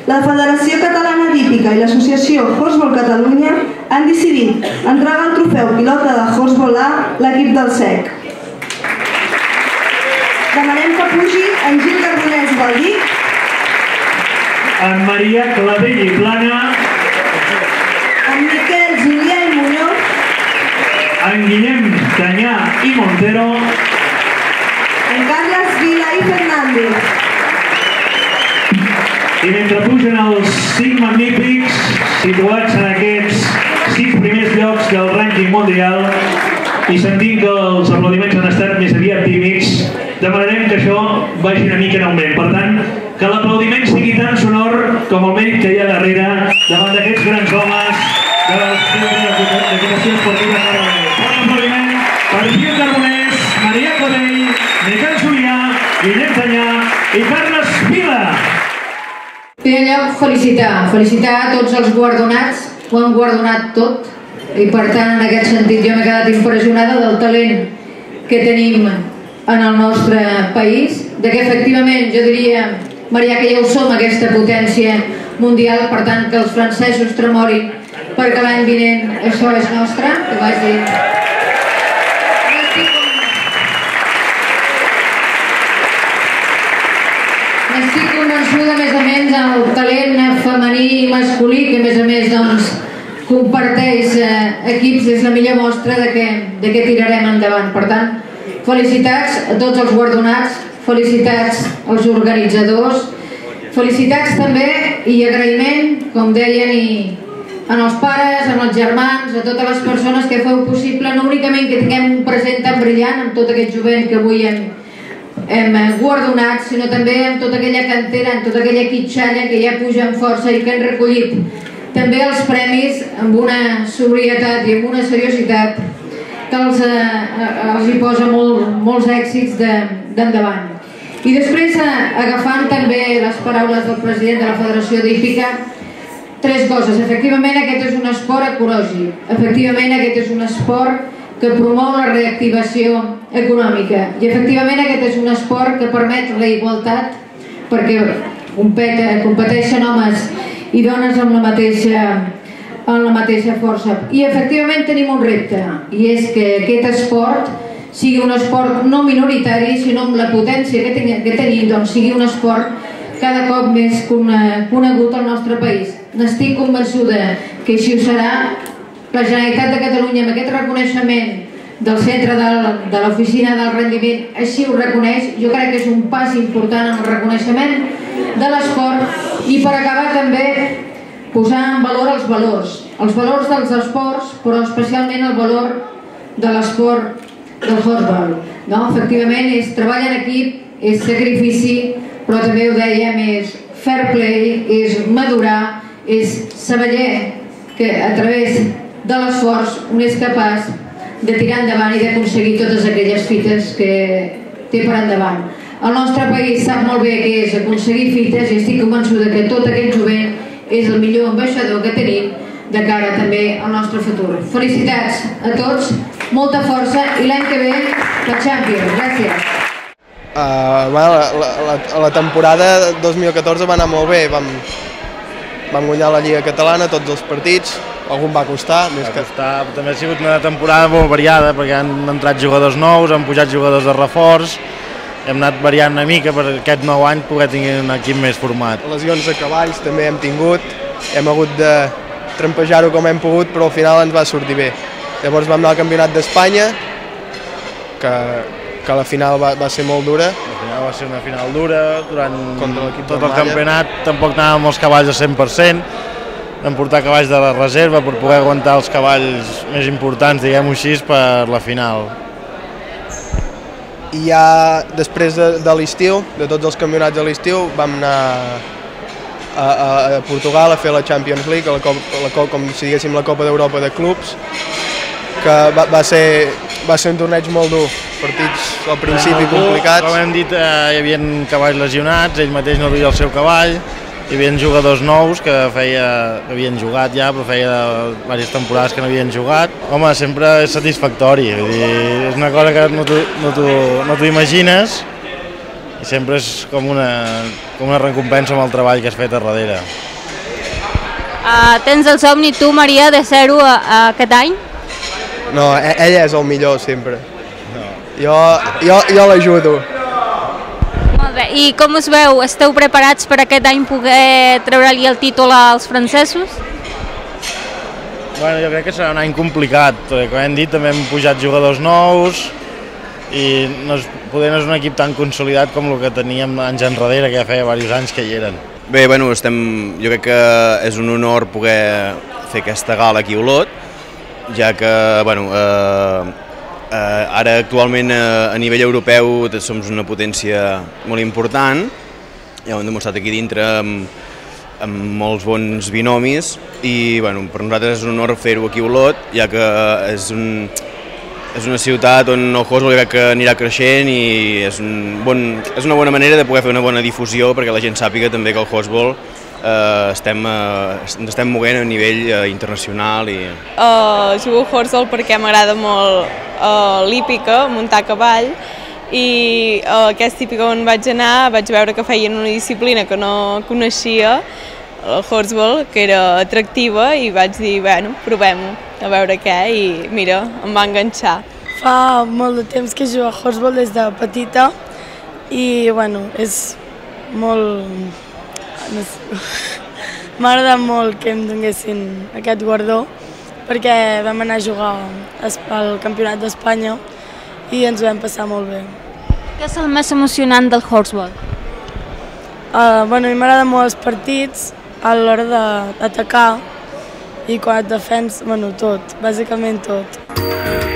La Federació Catalana d'Hípica i l'Associació Horseball Catalunya han decidit entregar el trofeu pilota de Horseball A l'equip del SEC. Demanem que pugi en Gil Carbonès Baldí, en Maria Clavell i Plana, en Miquel Julià i Muñoz, en Guillem Tanyà i Montero, en Carles Vila i Fernández. I mentre pugen els 5 magnífics situats en aquests 6 primers llocs del rànquing mundial i sentint que els aplaudiments han estat més aviat tímids, demanarem que això vagi una mica en augment. Per tant, que l'aplaudiment sigui tan sonor com el mèrit que hi ha darrere davant d'aquests grans homes de l'equitació esportiva catalana. Un aplaudiment per Gil Carbonès, Maria Clavell, Miquel Julià, Guillem Tanyà i Carles Vila. En primer lloc, felicitar a tots els guardonats, ho han guardonat tot, i per tant, en aquest sentit, jo m'he quedat impressionada del talent que tenim en el nostre país, de que efectivament, jo diria, Maria, que ja ho som, aquesta potència mundial, per tant, que els francesos tremorin perquè l'any vinent això és nostre, que vaig dir. Estic convençuda, a més, el talent femení i masculí, que a més, doncs, comparteix equips, és la millor mostra de que tirarem endavant. Per tant, felicitats a tots els guardonats, felicitats als organitzadors, felicitats també i agraïment, com deien, als pares, als germans, a totes les persones que feu possible no únicament que tinguem un present tan brillant amb tot aquest jovent que avui hem guardonat, sinó també amb tota aquella cantera, amb tota aquella quitxalla que ja puja amb força i que han recollit també els premis amb una sobrietat i amb una seriositat que els hi posa molts èxits d'endavant. I després, agafant també les paraules del president de la Federació d'Hípica, 3 coses. Efectivament, aquest és un esport ecològic. Efectivament, aquest és un esport que promou la reactivació econòmica. I efectivament aquest és un esport que permet la igualtat perquè competeixen homes i dones amb la mateixa força. I efectivament tenim un repte, i és que aquest esport sigui un esport no minoritari, sinó amb la potència que tenim, doncs sigui un esport cada cop més conegut al nostre país. N'estic convençuda que així ho serà. La Generalitat de Catalunya, amb aquest reconeixement del centre de l'oficina del rendiment, així ho reconeix. Jo crec que és un pas important en el reconeixement de l'esport i per acabar també posar en valor els valors dels esports, però especialment el valor de l'esport del horseball. Efectivament, és treball en equip, és sacrifici, però també ho dèiem, és fair play, és madurar, és saber que a través de l'esforç un és capaç de tirar endavant i d'aconseguir totes aquelles fites que té per endavant. El nostre país sap molt bé què és aconseguir fites i estic convençuda que tot aquest jovent és el millor ambaixador que tenim de cara també al nostre futur. Felicitats a tots, molta força i l'any que ve la Champions. Gràcies. La temporada 2014 va anar molt bé, vam guanyar la Lliga Catalana, tots els partits, algun va costar. També ha sigut una temporada molt variada perquè han entrat jugadors nous, han pujat jugadors de reforç, hem anat variant una mica per aquest nou any poder tenir un equip més format. Lesions de cavalls també hem tingut, hem hagut de trampejar-ho com hem pogut, però al final ens va sortir bé. Llavors vam anar al Campionat d'Espanya, que la final va ser molt dura. La final va ser una final dura, durant tot el campionat tampoc anàvem amb els cavalls al 100%, vam portar cavalls de la reserva per poder aguantar els cavalls més importants, diguem-ho així, per la final. I ja després de l'estiu, de tots els campionats de l'estiu, vam anar a Portugal a fer la Champions League, com si diguéssim la Copa d'Europa de clubs, que va ser un torneig molt dur, partits al principi complicats. Com hem dit, hi havia cavalls lesionats, ell mateix no duia el seu cavall, hi havia jugadors nous que havien jugat ja, però feia diverses temporades que no havien jugat. Home, sempre és satisfactori, és una cosa que no t'ho imagines, i sempre és com una recompensa amb el treball que has fet a darrere. Tens el somni tu, Maria, de ser-ho aquest any? No, ella és el millor sempre. Jo l'ajudo. Molt bé, i com us veu? Esteu preparats per aquest any poder treure-li el títol als francesos? Bueno, jo crec que serà un any complicat, perquè com hem dit també hem pujat jugadors nous i poder no és un equip tan consolidat com el que teníem anys enrere, que ja feia diversos anys que hi eren. Bé, bueno, jo crec que és un honor poder fer aquesta gala aquí a Olot, ja que bueno, ara actualment a nivell europeu som una potència molt important, ja ho hem demostrat aquí dintre amb molts bons binomis i bueno, per nosaltres és un honor fer-ho aquí a Olot, ja que és una ciutat on el handbol crec que anirà creixent i és una bona manera de poder fer una bona difusió perquè la gent sàpiga també que el handbol ens estem movent a nivell internacional. Jugo a handbol perquè m'agrada molt l'hípica, muntar a cavall, i aquesta hípica on vaig anar vaig veure que feien una disciplina que no coneixia, el handbol, que era atractiva, i vaig dir, bueno, provem-ho, a veure què, i mira, em va enganxar. Fa molt de temps que jugo a handbol des de petita i bueno, és molt... M'agrada molt que em donessin aquest guardó perquè vam anar a jugar al Campionat d'Espanya i ens ho vam passar molt bé. Què és el més emocionant del handbol? Bueno, a mi m'agraden molt els partits a l'hora d'atacar i quan et defens, bueno, tot, bàsicament tot.